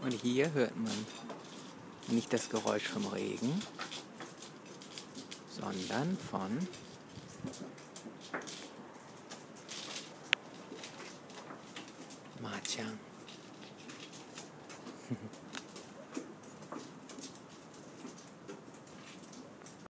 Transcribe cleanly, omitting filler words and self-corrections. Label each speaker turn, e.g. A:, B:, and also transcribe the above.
A: Und hier hört man nicht das Geräusch vom Regen, sondern von Ma Jiang.